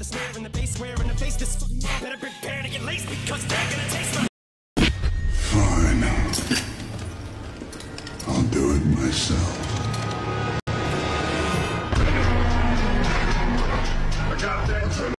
the snare and the bass, swear in the face. This fucking better prepare to get laced because they're gonna taste my. Fine. I'll do it myself.